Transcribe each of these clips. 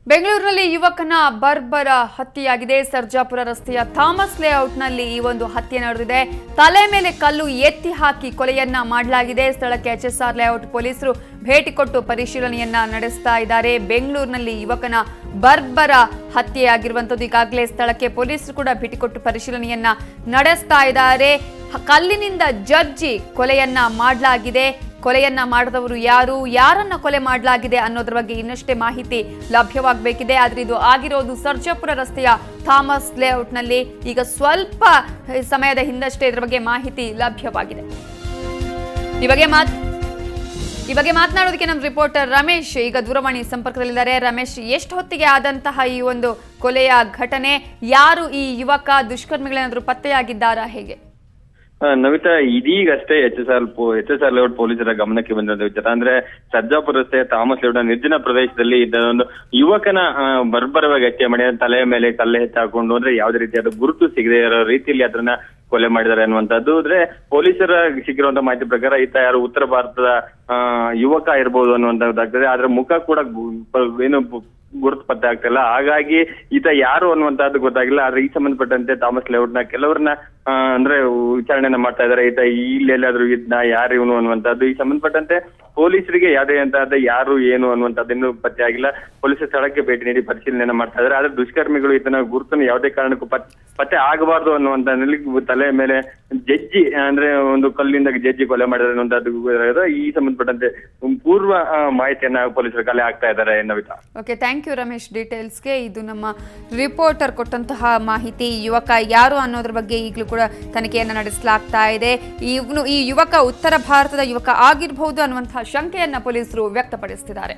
ಬೆಂಗಳೂರಿನಲ್ಲಿ ಯುವಕನ ಬರ್ಬರ ಹತ್ಯೆಯಾಗಿದೆ. ಸರ್ಜಾಪುರ ರಸ್ತೆಯ ಥಾಮಸ್ ಲೇಔಟ್ನಲ್ಲಿ ಈ ಒಂದು ಹತ್ಯೆ ನಡೆದಿದೆ. ತಲೆ ಮೇಲೆ ಕಲ್ಲು ಎತ್ತಿ ಹಾಕಿ ಕೊಲೆಯನ್ನ ಮಾಡಲಾಗಿದೆ. ಸ್ಥಳಕ್ಕೆ ಎಚ್ಎಸ್ಆರ್ ಲೇಔಟ್ ಪೊಲೀಸರು ಭೇಟಿ ಕೊಟ್ಟು ಪರಿಶೀಲನೆಯನ್ನ ನಡೆಸ್ತಾ ಇದ್ದಾರೆ. ಬೆಂಗಳೂರಿನಲ್ಲಿ ಯುವಕನ ಬರ್ಬರ ಹತ್ಯೆಯಾಗಿರುವಂತದ್ದು ಈಗಾಗಲೇ ಸ್ಥಳಕ್ಕೆ ಪೊಲೀಸರು ಕೂಡ ಭೇಟಿ ಕೊಟ್ಟು ಪರಿಶೀಲನೆಯನ್ನ ನಡೆಸ್ತಾ ಇದ್ದಾರೆ. ಕಲ್ಲಿನಿಂದ ಜಜ್ಜಿ ಕೊಲೆಯನ್ನ ಮಾಡಲಾಗಿದೆ. ಕೊಲೆಯನ್ನ ಮಾಡಿದವರು ಯಾರು, ಯಾರನ್ನ ಕೊಲೆ ಮಾಡಲಾಗಿದೆ ಅನ್ನೋದ್ರ ಬಗ್ಗೆ ಇನ್ನಷ್ಟೇ ಮಾಹಿತಿ ಲಭ್ಯವಾಗಬೇಕಿದೆ. ಆದ್ರೆ ಇದು ಆಗಿರೋದು ಸರ್ಜಾಪುರ ರಸ್ತೆಯ ಥಾಮಸ್ ಲೇಔಟ್ನಲ್ಲಿ. ಈಗ ಸ್ವಲ್ಪ ಸಮಯದ ಹಿಂದಷ್ಟೇ ಇದರ ಬಗ್ಗೆ ಮಾಹಿತಿ ಲಭ್ಯವಾಗಿದೆ. ಈ ಬಗ್ಗೆ ಮಾತನಾಡೋದಕ್ಕೆ ನಮ್ಮ ರಿಪೋರ್ಟರ್ ರಮೇಶ್ ಈಗ ದೂರವಾಣಿ ಸಂಪರ್ಕದಲ್ಲಿದ್ದಾರೆ. ರಮೇಶ್, ಎಷ್ಟು ಹೊತ್ತಿಗೆ ಆದಂತಹ ಈ ಒಂದು ಕೊಲೆಯ ಘಟನೆ, ಯಾರು ಈ ಯುವಕ, ದುಷ್ಕರ್ಮಿಗಳೇನಾದ್ರೂ ಪತ್ತೆಯಾಗಿದ್ದಾರಾ, ಹೇಗೆ? ನವಿತಾ, ಇದೀಗಷ್ಟೇ ಎಚ್ಎಸ್ಆರ್ ಲೇಔಟ್ ಪೊಲೀಸರ ಗಮನಕ್ಕೆ ಬಂದಿರೋ ವಿಚಾರ ಅಂದ್ರೆ ಸರ್ಜಾಪುರ ರಸ್ತೆಯ ಥಾಮಸ್ ಲೇಔಟ್ ನಿರ್ಜನ ಪ್ರದೇಶದಲ್ಲಿ ಒಂದು ಯುವಕನ ಬರ್ಬರವಾಗಿ ಹತ್ಯೆ ಮಾಡಿ ತಲೆಯ ಮೇಲೆ ಕಲ್ಲು ಎತ್ತಿ ಹಾಕೊಂಡು ಅಂದ್ರೆ ಯಾವುದೇ ರೀತಿಯಾದ ಗುರುತು ಸಿಗದೆ ಇರೋ ರೀತಿಯಲ್ಲಿ ಅದನ್ನ ಕೊಲೆ ಮಾಡಿದ್ದಾರೆ ಅನ್ನುವಂಥದ್ದು. ಅಂದ್ರೆ ಪೊಲೀಸರ ಸಿಕ್ಕಿರುವಂತಹ ಮಾಹಿತಿ ಪ್ರಕಾರ ಈತ ಯಾರು ಉತ್ತರ ಭಾರತದ ಯುವಕ ಇರಬಹುದು ಅನ್ನುವಂಥದ್ದಾಗ್ತದೆ. ಆದ್ರೆ ಮುಖ ಕೂಡ ಏನು ಗುರುತು ಪತ್ತೆ ಆಗ್ತಿಲ್ಲ. ಹಾಗಾಗಿ ಈತ ಯಾರು ಅನ್ನುವಂತಹದ್ದು ಗೊತ್ತಾಗಿಲ್ಲ. ಆದ್ರೆ ಈ ಸಂಬಂಧಪಟ್ಟಂತೆ ಥಾಮಸ್ ಲೇಔಟ್ನ ಕೆಲವರನ್ನ ಅಂದ್ರೆ ವಿಚಾರಣೆಯನ್ನ ಮಾಡ್ತಾ ಇದ್ದಾರೆ. ಈತ ಇಲ್ಲೆಲ್ಲಾದ್ರೂ ಇದ್ನ, ಯಾರು ಇವನು ಅನ್ನುವಂಥದ್ದು. ಈ ಸಂಬಂಧಪಟ್ಟಂತೆ ಪೊಲೀಸರಿಗೆ ಯಾವುದೇ ಅಂತಹದ್ದು ಯಾರು ಏನು ಅನ್ನುವಂಥದ್ದು ಇನ್ನೂ ಪತ್ತೆ ಆಗಿಲ್ಲ. ಪೊಲೀಸರ ಸ್ಥಳಕ್ಕೆ ಭೇಟಿ ನೀಡಿ ಪರಿಶೀಲನೆಯನ್ನ ಮಾಡ್ತಾ ಇದ್ದಾರೆ. ಆದ್ರೆ ದುಷ್ಕರ್ಮಿಗಳು ಈತನ ಗುರುತನ್ನು ಯಾವುದೇ ಕಾರಣಕ್ಕೂ ಪತ್ತೆ ಆಗಬಾರ್ದು ಅನ್ನುವಂತ ತಲೆ ಮೇಲೆ ಜಜ್ಜಿ ಅಂದ್ರೆ ಒಂದು ಕಲ್ಲಿಂದ ಜಜ್ಜಿ ಕೊಲೆ ಮಾಡಿದ್ರೆ ಅನ್ನುವಂಥದ್ದು ಈ ಸಂಬಂಧಪಟ್ಟಂತೆ ಪೂರ್ವ ಮಾಹಿತಿಯನ್ನ ಪೊಲೀಸರು ಕಲೆ ಆಗ್ತಾ ಇದ್ದಾರೆ. Navitha, okay, thank you Ramesh ಡೀಟೇಲ್ಸ್ಗೆ. ಇದು ನಮ್ಮ ರಿಪೋರ್ಟರ್ ಕೊಟ್ಟಂತಹ ಮಾಹಿತಿ. ಯುವಕ ಯಾರು ಅನ್ನೋದ್ರ ಬಗ್ಗೆ ಈಗಲೂ ಕೂಡ ತನಿಖೆಯನ್ನ ನಡೆಸಲಾಗ್ತಾ ಇದೆ. ಈ ಯುವಕ ಉತ್ತರ ಭಾರತದ ಯುವಕ ಆಗಿರಬಹುದು ಅನ್ನುವಂತಹ ಶಂಕೆಯನ್ನ ಪೊಲೀಸರು ವ್ಯಕ್ತಪಡಿಸುತ್ತಿದ್ದಾರೆ.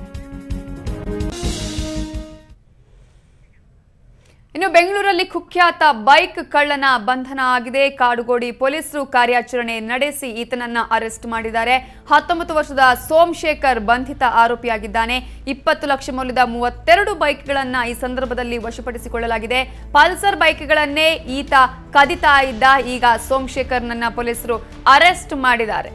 ಇನ್ನು ಬೆಂಗಳೂರಲ್ಲಿ ಕುಖ್ಯಾತ ಬೈಕ್ ಕಳ್ಳನ ಬಂಧನ ಆಗಿದೆ. ಕಾಡುಗೋಡಿ ಪೊಲೀಸರು ಕಾರ್ಯಾಚರಣೆ ನಡೆಸಿ ಈತನನ್ನ ಅರೆಸ್ಟ್ ಮಾಡಿದ್ದಾರೆ. 19 ವರ್ಷದ ಸೋಮಶೇಖರ್ ಬಂಧಿತ ಆರೋಪಿಯಾಗಿದ್ದಾನೆ. 20 ಲಕ್ಷ ಮೌಲ್ಯದ 32 ಬೈಕ್ಗಳನ್ನ ಈ ಸಂದರ್ಭದಲ್ಲಿ ವಶಪಡಿಸಿಕೊಳ್ಳಲಾಗಿದೆ. ಪಲ್ಸರ್ ಬೈಕ್ಗಳನ್ನೇ ಈತ ಕದಿತಾ ಇದ್ದ. ಈಗ ಸೋಮಶೇಖರ್ನನ್ನ ಪೊಲೀಸರು ಅರೆಸ್ಟ್ ಮಾಡಿದ್ದಾರೆ.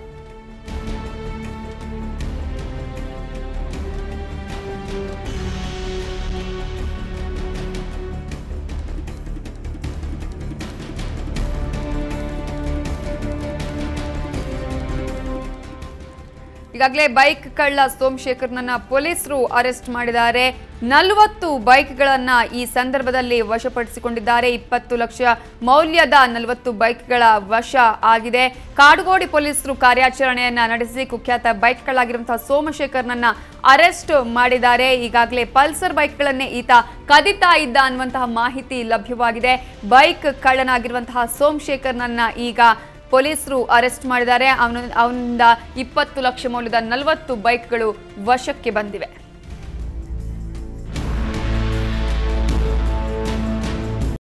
ಈಗಾಗಲೇ ಬೈಕ್ ಕಳ್ಳ ಸೋಮಶೇಖರ್ನನ್ನ ಪೊಲೀಸರು ಅರೆಸ್ಟ್ ಮಾಡಿದ್ದಾರೆ. 40 ಬೈಕ್ಗಳನ್ನ ಈ ಸಂದರ್ಭದಲ್ಲಿ ವಶಪಡಿಸಿಕೊಂಡಿದ್ದಾರೆ. 20 ಲಕ್ಷ ಮೌಲ್ಯದ 40 ಬೈಕ್ಗಳ ವಶ ಆಗಿದೆ. ಕಾಡುಗೋಡಿ ಪೊಲೀಸರು ಕಾರ್ಯಾಚರಣೆಯನ್ನ ನಡೆಸಿ ಕುಖ್ಯಾತ ಬೈಕ್ ಕಳ್ಳಾಗಿರುವಂತಹ ಸೋಮಶೇಖರ್ನನ್ನ ಅರೆಸ್ಟ್ ಮಾಡಿದ್ದಾರೆ. ಈಗಾಗಲೇ ಪಲ್ಸರ್ ಬೈಕ್ಗಳನ್ನೇ ಈತ ಕದಿತಾ ಇದ್ದ ಅನ್ನುವಂತಹ ಮಾಹಿತಿ ಲಭ್ಯವಾಗಿದೆ. ಬೈಕ್ ಕಳ್ಳನಾಗಿರುವಂತಹ ಸೋಮಶೇಖರ್ನನ್ನ ಈಗ ಪೊಲೀಸರು ಅರೆಸ್ಟ್ ಮಾಡಿದ್ದಾರೆ. ಅವನಿಂದ 20 ಲಕ್ಷ ಮೌಲ್ಯದ 40 ಬೈಕ್ಗಳು ವಶಕ್ಕೆ ಬಂದಿವೆ.